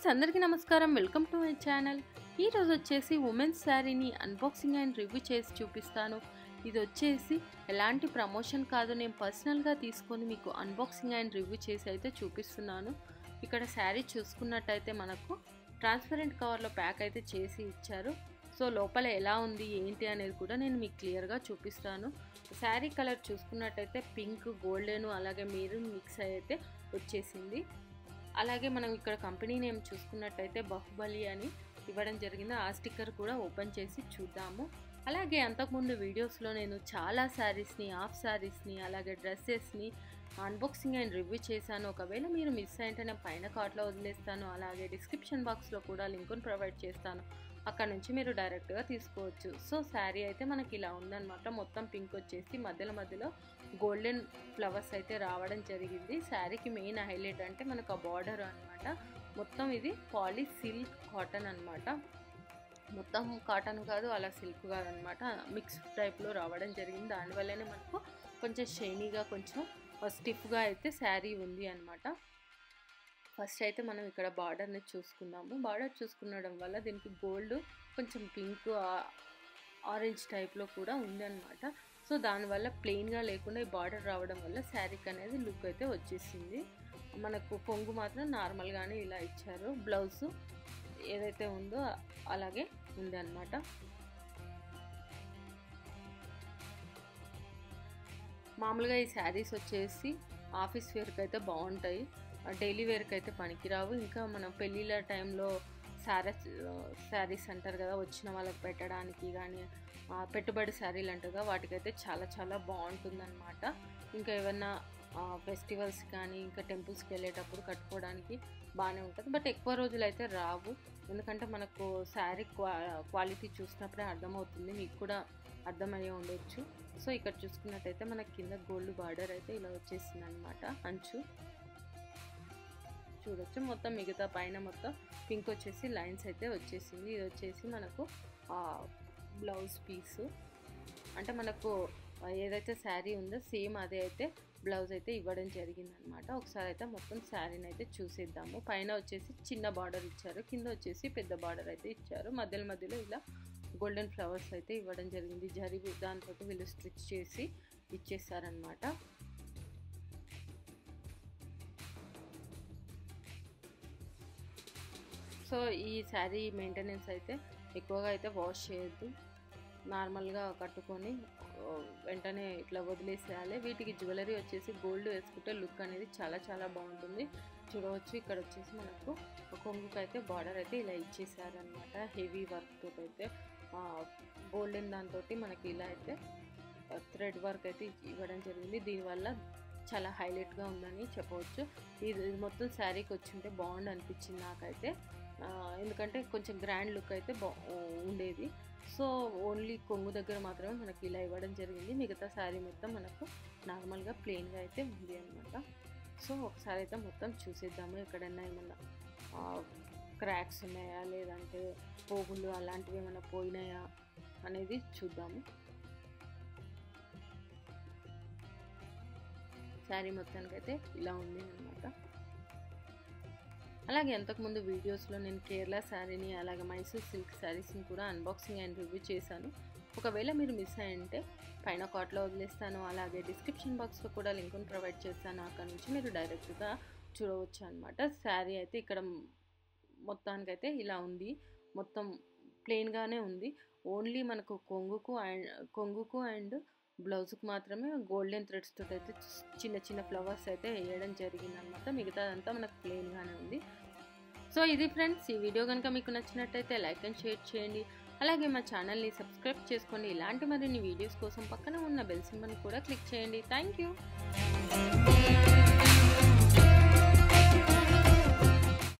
అందరికీ నమస్కారం. Welcome to my channel. ఈరోజు వచ్చేసి ఉమెన్స్ శారీని అన్బాక్సింగ్ అండ్ రివ్యూ చేసి చూపిస్తాను. ఇది వచ్చేసి ఎలాంటి ప్రమోషన్ కాదు, నేను పర్సనల్గా తీసుకొని మీకు అన్బాక్సింగ్ అండ్ రివ్యూ చేసి అయితే చూపిస్తున్నాను. ఇక్కడ శారీ చూసుకున్నట్టయితే మనకు ట్రాన్స్పరెంట్ కవర్లో ప్యాక్ అయితే చేసి ఇచ్చారు. సో లోపల ఎలా ఉంది ఏంటి అనేది కూడా నేను మీకు క్లియర్గా చూపిస్తాను. శారీ కలర్ చూసుకున్నట్టయితే పింక్, గోల్డెన్ అలాగే మెరూన్ మిక్స్ అయితే వచ్చేసింది. అలాగే మనం ఇక్కడ కంపెనీ నేమ్ చూసుకున్నట్టయితే బాహుబలి అని ఇవ్వడం జరిగింది. ఆ స్టిక్కర్ కూడా ఓపెన్ చేసి చూద్దాము. అలాగే అంతకుముందు వీడియోస్లో నేను చాలా శారీస్ని, హాఫ్ శారీస్ని అలాగే డ్రెస్సెస్ని అన్బాక్సింగ్ అండ్ రివ్యూ చేశాను. ఒకవేళ మీరు మిస్ అయింటే నేను పైన కార్ట్లో వదిలేస్తాను. అలాగే డిస్క్రిప్షన్ బాక్స్లో కూడా లింకును ప్రొవైడ్ చేస్తాను, అక్కడ నుంచి మీరు డైరెక్ట్గా తీసుకోవచ్చు. సో శారీ అయితే మనకి ఇలా ఉందన్నమాట. మొత్తం పింక్ వచ్చేసి మధ్యలో గోల్డెన్ ఫ్లవర్స్ అయితే రావడం జరిగింది. శారీకి మెయిన్ హైలైట్ అంటే మనకు ఆ బార్డర్ అనమాట. మొత్తం ఇది పాలీ సిల్క్ కాటన్ అనమాట. మొత్తం కాటన్ కాదు, అలా సిల్క్ కాదనమాట, మిక్స్ టైప్లో రావడం జరిగింది. దానివల్లనే మనకు కొంచెం షైనీగా, కొంచెం స్టిఫ్గా అయితే శారీ ఉంది అనమాట. ఫస్ట్ అయితే మనం ఇక్కడ బార్డర్ని చూసుకుందాము. బార్డర్ చూసుకునడం వల్ల దీనికి గోల్డ్, కొంచెం పింక్, ఆరెంజ్ టైప్లో కూడా ఉంది అనమాట. సో దానివల్ల ప్లెయిన్గా లేకుండా ఈ బార్డర్ రావడం వల్ల శారీకి అనేది లుక్ అయితే వచ్చేసింది. మనకు కొంగు మాత్రం నార్మల్గానే ఇలా ఇచ్చారు. బ్లౌజు ఏదైతే ఉందో అలాగే ఉంది అనమాట. మామూలుగా ఈ శారీస్ వచ్చేసి ఆఫీస్ వేర్కి అయితే బాగుంటాయి, డైలీ వేర్కి అయితే పనికిరావు. ఇంకా మనం పెళ్ళిళ్ళ టైంలో శారీస్ అంటారు కదా, వచ్చిన వాళ్ళకి పెట్టడానికి కానీ పెట్టుబడి శారీలు అంటారు కదా, వాటికైతే చాలా బాగుంటుందన్నమాట. ఇంకా ఏమన్నా ఫెస్టివల్స్ కానీ ఇంకా టెంపుల్స్కి వెళ్ళేటప్పుడు కట్టుకోవడానికి బాగానే ఉంటుంది. బట్ ఎక్కువ రోజులు అయితే రావు, ఎందుకంటే మనకు శారీ క్వాలిటీ చూసినప్పుడే అర్థమవుతుంది, మీకు కూడా అర్థమయ్యే ఉండొచ్చు. సో ఇక్కడ చూసుకున్నట్టయితే మనకి కింద గోల్డ్ బార్డర్ అయితే ఇలా వచ్చేసింది అనమాట. అంచు చూడొచ్చు. మొత్తం మిగతా పైన మొత్తం పింక్ వచ్చేసి లైన్స్ అయితే వచ్చేసింది. ఇది వచ్చేసి మనకు బ్లౌజ్ పీసు, అంటే మనకు ఏదైతే శారీ ఉందో సేమ్ అదే అయితే బ్లౌజ్ అయితే ఇవ్వడం జరిగింది అనమాట. ఒకసారి అయితే మొత్తం శారీని అయితే చూసేద్దాము. పైన వచ్చేసి చిన్న బార్డర్ ఇచ్చారు, కింద వచ్చేసి పెద్ద బార్డర్ అయితే ఇచ్చారు. మధ్యలో ఇలా గోల్డెన్ ఫ్లవర్స్ అయితే ఇవ్వడం జరిగింది. జరీ దాంతో వీళ్ళు స్టిచ్ చేసి ఇచ్చేసారనమాట. సో ఈ శారీ మెయింటెనెన్స్ అయితే ఎక్కువగా అయితే వాష్ చేయొద్దు, నార్మల్గా కట్టుకొని వెంటనే ఇట్లా వదిలేసేయాలి. వీటికి జ్యువెలరీ వచ్చేసి గోల్డ్ వేసుకుంటే లుక్ అనేది చాలా బాగుంటుంది. చూడవచ్చు. ఇక్కడ వచ్చేసి మనకు కొంగుకైతే బార్డర్ అయితే ఇలా ఇచ్చేసారనమాట. హెవీ వర్క్ తోటి అయితే గోల్డెన్ దాంతో మనకి ఇలా అయితే థ్రెడ్ వర్క్ అయితే ఇవ్వడం జరిగింది. దీనివల్ల చాలా హైలైట్గా ఉందని చెప్పవచ్చు. ఇది మొత్తం శారీకి వచ్చింటే బాగుండు అనిపించింది నాకైతే, ఎందుకంటే కొంచెం గ్రాండ్ లుక్ అయితే ఉండేది. సో ఓన్లీ కొంగు దగ్గర మాత్రమే మనకి ఇలా ఇవ్వడం జరిగింది. మిగతా శారీ మొత్తం మనకు నార్మల్గా ప్లెయిన్గా అయితే ఉంది అనమాట. సో ఒకసారి అయితే మొత్తం చూసేద్దాము. ఎక్కడన్నా ఏమన్నా క్రాక్స్ ఉన్నాయా, లేదంటే పోగులు అలాంటివి ఏమైనా పోయినాయా అనేది చూద్దాము. శారీ మొత్తానికైతే ఇలా ఉంది అనమాట. అలాగే అంతకుముందు వీడియోస్లో నేను కేరళ శారీని అలాగే మైసూర్ సిల్క్ శారీస్ని కూడా అన్బాక్సింగ్ అండ్ రివ్యూ చేశాను. ఒకవేళ మీరు మిస్ అయ్యంటే పైన కార్ట్లో వదిలేస్తాను, అలాగే డిస్క్రిప్షన్ బాక్స్లో కూడా లింకును ప్రొవైడ్ చేస్తాను, అక్కడ నుంచి మీరు డైరెక్ట్గా చూడవచ్చు అనమాట. శారీ అయితే ఇక్కడ మొత్తానికైతే ఇలా ఉంది, మొత్తం ప్లెయిన్గానే ఉంది. ఓన్లీ మనకు కొంగుకు అండ్ బ్లౌజ్కి మాత్రమే గోల్డెన్ థ్రెడ్స్ తోటి అయితే చిన్న ఫ్లవర్స్ అయితే వేయడం జరిగింది అనమాట. మిగతాదంతా మనకు ప్లెయిన్గానే ఉంది. సో ఇది ఫ్రెండ్స్, ఈ వీడియో కనుక మీకు నచ్చినట్టయితే లైక్ అండ్ షేర్ చేయండి. అలాగే మా ఛానల్ని సబ్స్క్రైబ్ చేసుకోండి. ఇలాంటి మరిన్ని వీడియోస్ కోసం పక్కన ఉన్న బెల్ సింబల్ని కూడా క్లిక్ చేయండి. Thank you.